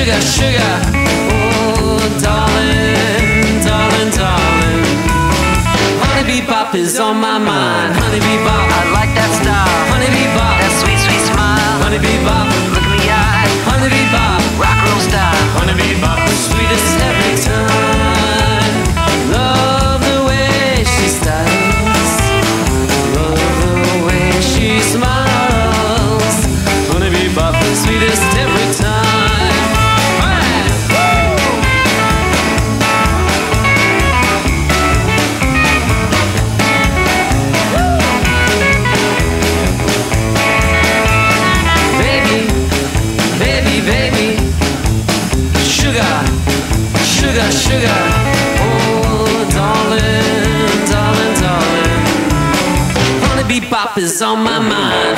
sugar, sugar. Oh, darling, darling, darling. Honeybee bop is on my mind. Honeybee bop, I like that style. Honeybee bop, that sweet, sweet smile. Honeybee bop, look in the eye. Honeybee bop, rock and roll style. Honeybee bop, the sweetest every time. Love the way she styles. Love the way she smiles. Honeybee bop, the sweetest every time. Sugar, sugar, oh darling, darling, darling. Honeybee bop is on my mind.